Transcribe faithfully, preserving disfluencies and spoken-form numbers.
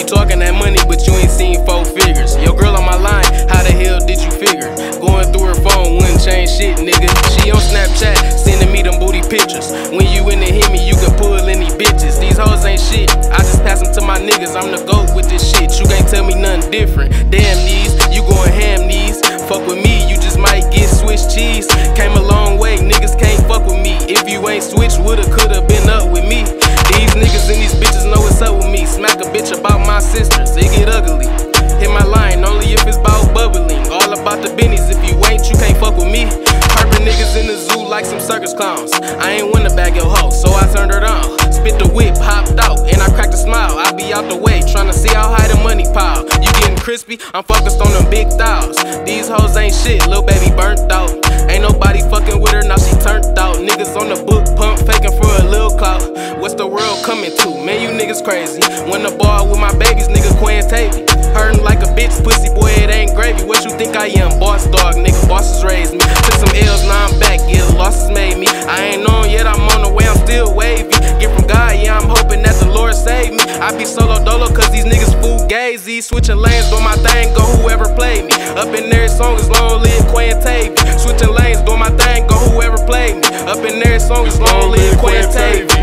talking that money, but you ain't seen four figures. Your girl on my line, how the hell did you figure? Going through her phone wouldn't change shit, nigga. She on Snapchat, sending me them booty pictures. When you in the hit me, you can pull any bitches. These hoes ain't shit, I just pass them to my niggas. I'm the GOAT with this shit, you can't tell me nothing different. Damn these, you going ham these. Fuck with me, you just might get Swiss cheese. Came a long way, niggas can't fuck with me. If you ain't switched, woulda, coulda been up with me. These niggas and these bitches know what's up with me. Smack a bitch about my sisters, it get ugly. Hit my line, only if it's bout bubbling. All about the bennies, if you ain't, you can't fuck with me. Harping niggas in the zoo like some circus clowns. I ain't wanna bag your hoe, so I turned her on. Spit the whip, hopped out, and I cracked a smile. I be out the way, tryna see how high the money pile. You getting crispy, I'm focused on them big thighs. These hoes ain't shit, lil' baby burnt out. Ain't nobody fucking with her, now she turned out. Niggas on the book pump, faking for a lil' clout. What's the world coming to? Man, you niggas crazy. When the ball with my babies, nigga Quinn Tavy. Hurtin' like a bitch, pussy boy, it ain't gravy. What you think I am? Boss dog, nigga, bosses raised me. Took some L's, now I'm back, yeah, losses made me. I ain't on yet, I'm on the way, I'm still wavy. Get from God, yeah, I'm hoping that the Lord save me. I be solo dolo, cause these niggas fugazi. Switching lanes, doing my thing, go whoever played me. Up in every song is long live Quinn Tavy. Switching lanes, doing my thing, go whoever played me. Up in every song is long live Quinn Tavy.